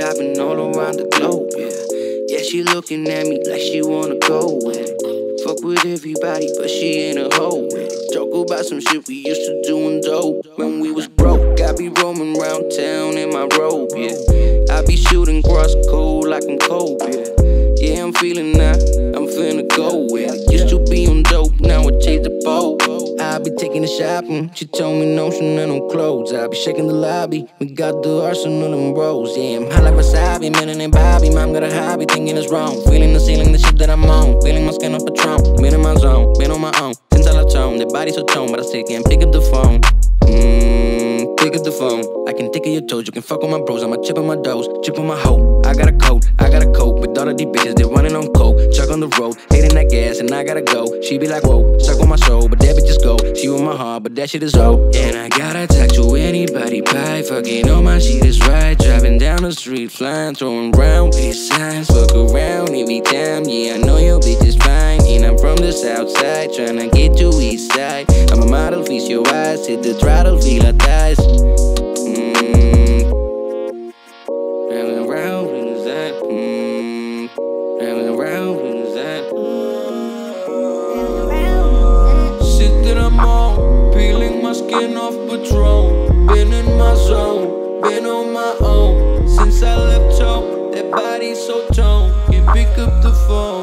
shopping all around the globe, yeah. Yeah, she looking at me like she wanna go with it. Fuck with everybody, but she ain't a hoe with it. Talk about some shit we used to do in dope when we was broke. I be roaming around town in my robe, yeah. I be shooting cross cold like I'm cold, yeah. Yeah, I'm feeling that, I'm finna go with it. Used to be on dope, now I changed the boat. I be taking the shopping, she told me no Chanel clothes. I be shaking the lobby, we got the arsenal them bros. Yeah, I'm high like wasabi, Menon and Bobby. Mom got a hobby, thinking it's wrong. Feeling the ceiling, the shit that I'm on. Feeling my skin off Patron, been in my zone, been on my own. Since I tone, the body so toned, but I still can't pick up the phone. Pick up the phone. I can think of your toes, you can fuck with my bros. I'ma chip on my doors, chip on my hoe. I got a coat with all of these bitches, they running on coke. Chuck on the road, hating that gas, and I gotta go. She be like, whoa, suck on my soul, but that bitch just go. She with my heart, but that shit is old. And I gotta talk to anybody by fucking on my shit is right. Driving down the street, flying, throwing round peace signs. Fuck around every time, yeah, I know your bitch is fine. And I'm from the south side, tryna get to east side. I'm a model, feast your eyes, hit the throttle, feel her thighs. Driving around, when is that? Driving around, when is that? Shit that I'm on, peeling my skin off Patron. Been in my zone, been on my own. Since I left home, that body so toned. Can't pick up the phone.